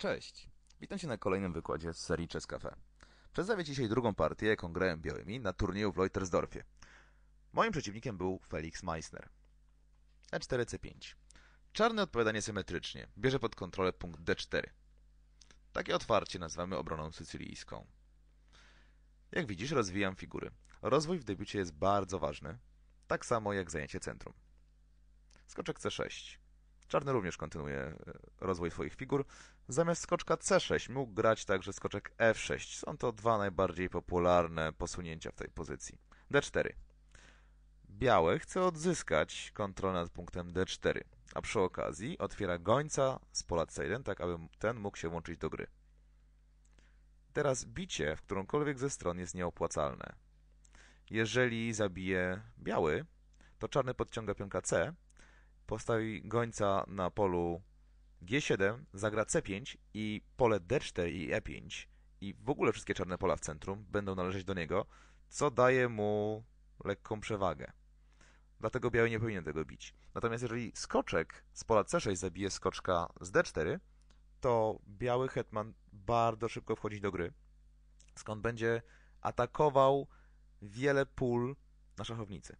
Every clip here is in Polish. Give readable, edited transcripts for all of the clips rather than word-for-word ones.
Cześć, witam Cię na kolejnym wykładzie z serii Chess Cafe. Przedstawię Ci dzisiaj drugą partię, jaką grałem białymi na turnieju w Leutersdorfie. Moim przeciwnikiem był Felix Meissner. E4, C5. Czarny odpowiada niesymetrycznie, bierze pod kontrolę punkt D4. Takie otwarcie nazywamy obroną sycylijską. Jak widzisz, rozwijam figury. Rozwój w debiucie jest bardzo ważny, tak samo jak zajęcie centrum. Skoczek C6. Czarny również kontynuuje rozwój swoich figur. Zamiast skoczka C6 mógł grać także skoczek F6. Są to dwa najbardziej popularne posunięcia w tej pozycji. D4. Biały chce odzyskać kontrolę nad punktem D4, a przy okazji otwiera gońca z pola C1, tak aby ten mógł się włączyć do gry. Teraz bicie w którąkolwiek ze stron jest nieopłacalne. Jeżeli zabije biały, to czarny podciąga pionka C, postawi gońca na polu G7, zagra C5 i pole D4 i E5 i w ogóle wszystkie czarne pola w centrum będą należeć do niego, co daje mu lekką przewagę. Dlatego biały nie powinien tego bić. Natomiast jeżeli skoczek z pola C6 zabije skoczka z D4, to biały hetman bardzo szybko wchodzi do gry, skąd będzie atakował wiele pól na szachownicy.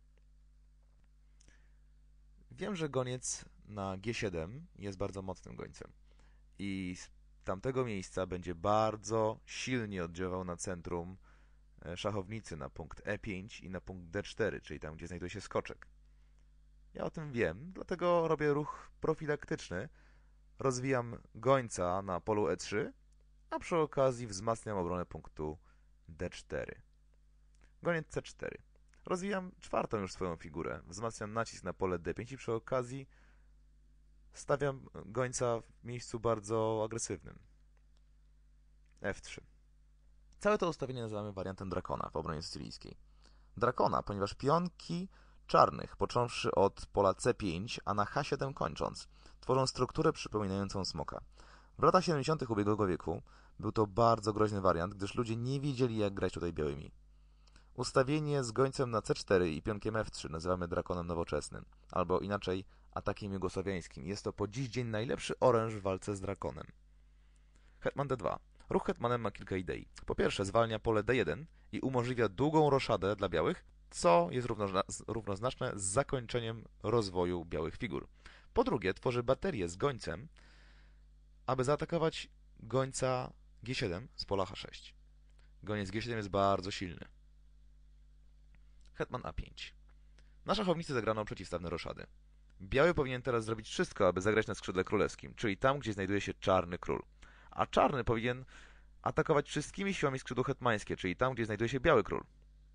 Wiem, że goniec na G7 jest bardzo mocnym gońcem i z tamtego miejsca będzie bardzo silnie oddziaływał na centrum szachownicy, na punkt E5 i na punkt D4, czyli tam, gdzie znajduje się skoczek. Ja o tym wiem, dlatego robię ruch profilaktyczny. Rozwijam gońca na polu E3, a przy okazji wzmacniam obronę punktu D4. Goniec C4. Rozwijam czwartą już swoją figurę. Wzmacniam nacisk na pole D5 i przy okazji stawiam gońca w miejscu bardzo agresywnym. F3. Całe to ustawienie nazywamy wariantem drakona w obronie sycylijskiej. Drakona, ponieważ pionki czarnych, począwszy od pola C5, a na H7 kończąc, tworzą strukturę przypominającą smoka. W latach 70. ubiegłego wieku był to bardzo groźny wariant, gdyż ludzie nie wiedzieli, jak grać tutaj białymi. Ustawienie z gońcem na C4 i pionkiem F3 nazywamy drakonem nowoczesnym, albo inaczej atakiem jugosławiańskim. Jest to po dziś dzień najlepszy oręż w walce z drakonem. Hetman D2. Ruch hetmanem ma kilka idei. Po pierwsze, zwalnia pole D1 i umożliwia długą roszadę dla białych, co jest równoznaczne z zakończeniem rozwoju białych figur. Po drugie, tworzy baterię z gońcem, aby zaatakować gońca G7 z pola H6. Goniec G7 jest bardzo silny. Hetman A5. Na szachownicy zagrano przeciwstawne roszady. Biały powinien teraz zrobić wszystko, aby zagrać na skrzydle królewskim, czyli tam, gdzie znajduje się czarny król. A czarny powinien atakować wszystkimi siłami skrzydło hetmańskie, czyli tam, gdzie znajduje się biały król.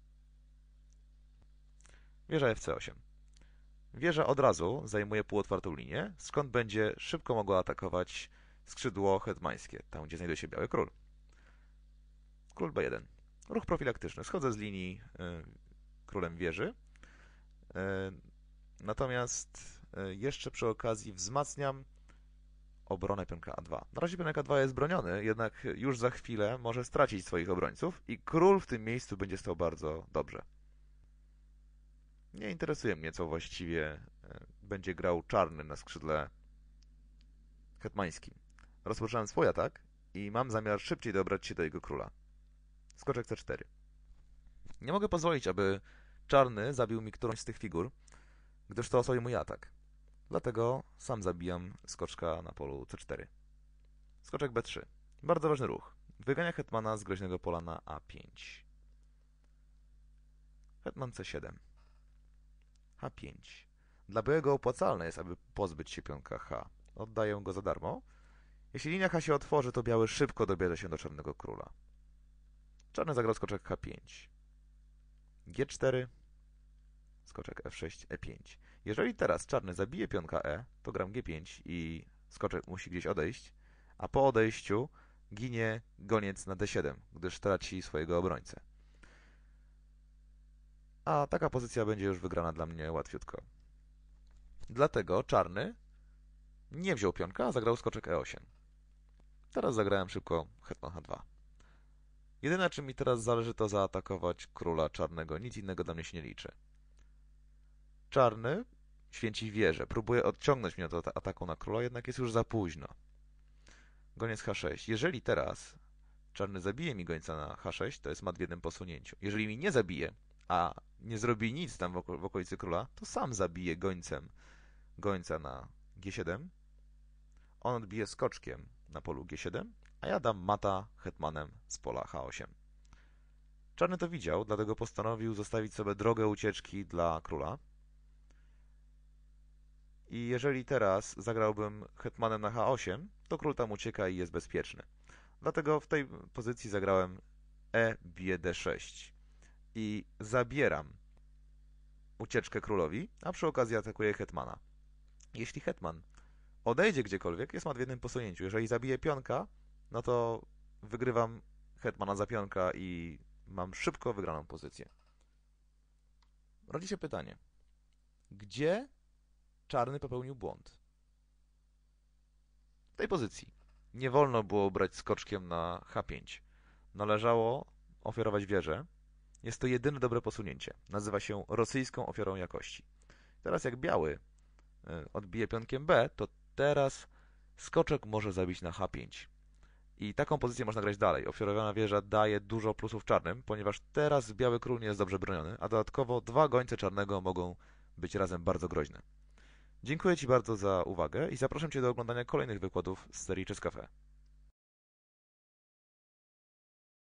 Wieża FC8. Wieża od razu zajmuje półotwartą linię, skąd będzie szybko mogła atakować skrzydło hetmańskie, tam, gdzie znajduje się biały król. Król B1. Ruch profilaktyczny. Schodzę z linii królem wieży. Natomiast jeszcze przy okazji wzmacniam obronę pionka A2. Na razie pionek A2 jest broniony, jednak już za chwilę może stracić swoich obrońców i król w tym miejscu będzie stał bardzo dobrze. Nie interesuje mnie, co właściwie będzie grał czarny na skrzydle hetmańskim. Rozpocząłem swój atak i mam zamiar szybciej dobrać się do jego króla. Skoczek C4. Nie mogę pozwolić, aby czarny zabił mi którąś z tych figur, gdyż to osłabi mój atak. Dlatego sam zabijam skoczka na polu C4. Skoczek B3. Bardzo ważny ruch. Wygania hetmana z groźnego pola na A5. Hetman C7. H5. Dla białego opłacalne jest, aby pozbyć się pionka H. Oddaję go za darmo. Jeśli linia H się otworzy, to biały szybko dobierze się do czarnego króla. Czarny zagrał skoczek H5. G4. Skoczek F6, E5. Jeżeli teraz czarny zabije pionka E, to gram G5 i skoczek musi gdzieś odejść, a po odejściu ginie goniec na D7, gdyż traci swojego obrońcę. A taka pozycja będzie już wygrana dla mnie łatwiutko. Dlatego czarny nie wziął pionka, a zagrał skoczek E8. Teraz zagrałem szybko hetman H2. Jedyne, czym mi teraz zależy, to zaatakować króla czarnego. Nic innego dla mnie się nie liczy. Czarny święci wieżę. Próbuje odciągnąć mnie od ataku na króla, jednak jest już za późno. goniec H6. Jeżeli teraz czarny zabije mi gońca na H6, to jest mat w jednym posunięciu. Jeżeli mi nie zabije, a nie zrobi nic tam w okolicy króla, to sam zabije gońcem gońca na G7. On odbije skoczkiem na polu G7, a ja dam mata hetmanem z pola H8. Czarny to widział, dlatego postanowił zostawić sobie drogę ucieczki dla króla. I jeżeli teraz zagrałbym hetmanem na H8, to król tam ucieka i jest bezpieczny. Dlatego w tej pozycji zagrałem E bije D6 i zabieram ucieczkę królowi, a przy okazji atakuję hetmana. Jeśli hetman odejdzie gdziekolwiek, jest mat w jednym posunięciu. Jeżeli zabije pionka, no to wygrywam hetmana za pionka i mam szybko wygraną pozycję. Rodzi się pytanie, gdzie czarny popełnił błąd? W tej pozycji. Nie wolno było brać skoczkiem na H5. Należało ofiarować wieżę. Jest to jedyne dobre posunięcie. Nazywa się rosyjską ofiarą jakości. Teraz jak biały odbije pionkiem B, to teraz skoczek może zabić na H5. I taką pozycję można grać dalej. Ofiarowana wieża daje dużo plusów czarnym, ponieważ teraz biały król nie jest dobrze broniony, a dodatkowo dwa gońce czarnego mogą być razem bardzo groźne. Dziękuję Ci bardzo za uwagę i zapraszam Cię do oglądania kolejnych wykładów z serii Chess Cafe.